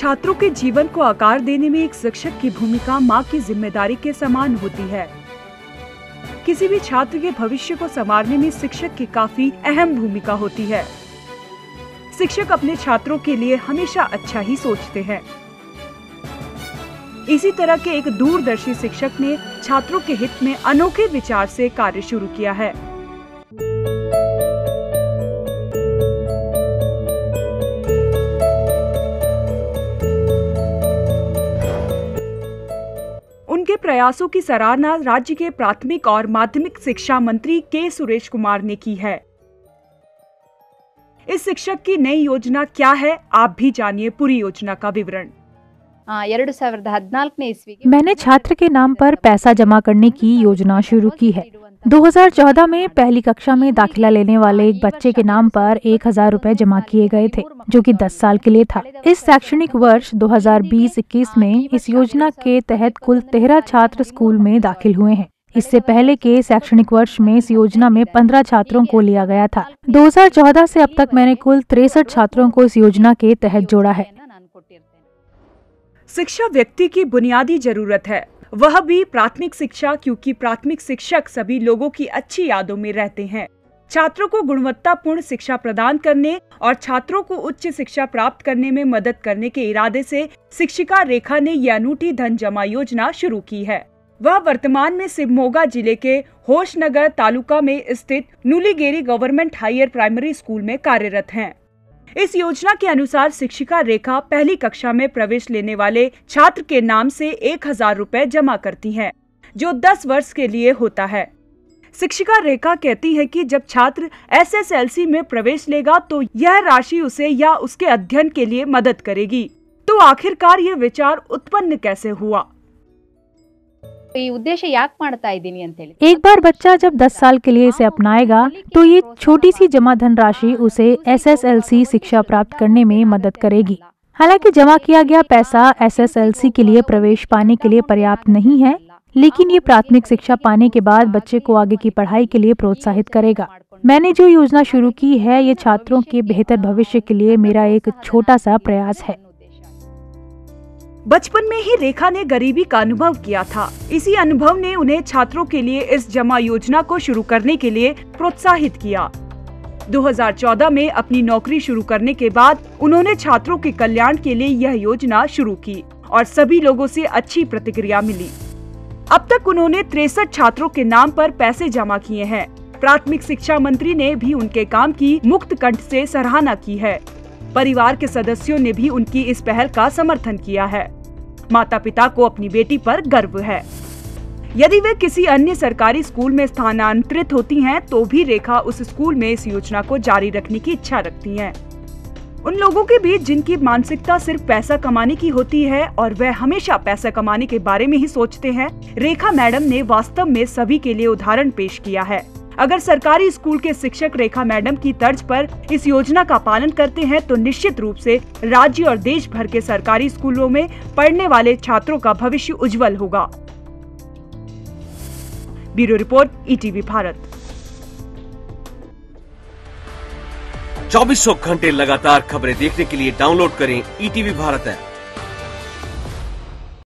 छात्रों के जीवन को आकार देने में एक शिक्षक की भूमिका माँ की जिम्मेदारी के समान होती है। किसी भी छात्र के भविष्य को संवारने में शिक्षक की काफी अहम भूमिका होती है। शिक्षक अपने छात्रों के लिए हमेशा अच्छा ही सोचते हैं। इसी तरह के एक दूरदर्शी शिक्षक ने छात्रों के हित में अनोखे विचार से कार्य शुरू किया है। उनके प्रयासों की सराहना राज्य के प्राथमिक और माध्यमिक शिक्षा मंत्री के सुरेश कुमार ने की है। इस शिक्षक की नई योजना क्या है, आप भी जानिए पूरी योजना का विवरण। 2014 मैंने छात्र के नाम पर पैसा जमा करने की योजना शुरू की है। 2014 में पहली कक्षा में दाखिला लेने वाले एक बच्चे के नाम पर 1000 रुपए जमा किए गए थे, जो कि 10 साल के लिए था। इस शैक्षणिक वर्ष 2020-21 में इस योजना के तहत कुल 13 छात्र स्कूल में दाखिल हुए हैं। इससे पहले के शैक्षणिक वर्ष में इस योजना में 15 छात्रों को लिया गया था। 2014 से अब तक मैंने कुल 63 छात्रों को इस योजना के तहत जोड़ा है। शिक्षा व्यक्ति की बुनियादी जरूरत है, वह भी प्राथमिक शिक्षा, क्योंकि प्राथमिक शिक्षक सभी लोगों की अच्छी यादों में रहते हैं। छात्रों को गुणवत्तापूर्ण शिक्षा प्रदान करने और छात्रों को उच्च शिक्षा प्राप्त करने में मदद करने के इरादे से शिक्षिका रेखा ने यह अनूठी धन जमा योजना शुरू की है। वह वर्तमान में शिवमोगा जिले के होशनगर तालुका में स्थित Nuligeri government higher primary school में कार्यरत हैं। इस योजना के अनुसार शिक्षिका रेखा पहली कक्षा में प्रवेश लेने वाले छात्र के नाम से 1000 रुपए जमा करती हैं, जो 10 वर्ष के लिए होता है। शिक्षिका रेखा कहती है कि जब छात्र SSLC में प्रवेश लेगा तो यह राशि उसे या उसके अध्ययन के लिए मदद करेगी। तो आखिरकार ये विचार उत्पन्न कैसे हुआ? एक बार बच्चा जब 10 साल के लिए इसे अपनाएगा तो ये छोटी सी जमा धनराशि उसे SSLC शिक्षा प्राप्त करने में मदद करेगी। हालांकि जमा किया गया पैसा SSLC के लिए प्रवेश पाने के लिए पर्याप्त नहीं है, लेकिन ये प्राथमिक शिक्षा पाने के बाद बच्चे को आगे की पढ़ाई के लिए प्रोत्साहित करेगा। मैंने जो योजना शुरू की है, ये छात्रों के बेहतर भविष्य के लिए मेरा एक छोटा सा प्रयास है। बचपन में ही रेखा ने गरीबी का अनुभव किया था। इसी अनुभव ने उन्हें छात्रों के लिए इस जमा योजना को शुरू करने के लिए प्रोत्साहित किया। 2014 में अपनी नौकरी शुरू करने के बाद उन्होंने छात्रों के कल्याण के लिए यह योजना शुरू की और सभी लोगों से अच्छी प्रतिक्रिया मिली। अब तक उन्होंने 63 छात्रों के नाम पर पैसे जमा किए हैं। प्राथमिक शिक्षा मंत्री ने भी उनके काम की मुक्त कंठ से सराहना की है। परिवार के सदस्यों ने भी उनकी इस पहल का समर्थन किया है। माता पिता को अपनी बेटी पर गर्व है। यदि वे किसी अन्य सरकारी स्कूल में स्थानांतरित होती हैं, तो भी रेखा उस स्कूल में इस योजना को जारी रखने की इच्छा रखती हैं। उन लोगों के बीच जिनकी मानसिकता सिर्फ पैसा कमाने की होती है और वह हमेशा पैसा कमाने के बारे में ही सोचते हैं, रेखा मैडम ने वास्तव में सभी के लिए उदाहरण पेश किया है। अगर सरकारी स्कूल के शिक्षक रेखा मैडम की तर्ज पर इस योजना का पालन करते हैं तो निश्चित रूप से राज्य और देश भर के सरकारी स्कूलों में पढ़ने वाले छात्रों का भविष्य उज्जवल होगा। Bureau report, ETV Bharat. 24 घंटे लगातार खबरें देखने के लिए डाउनलोड करें ETV भारत ऐप।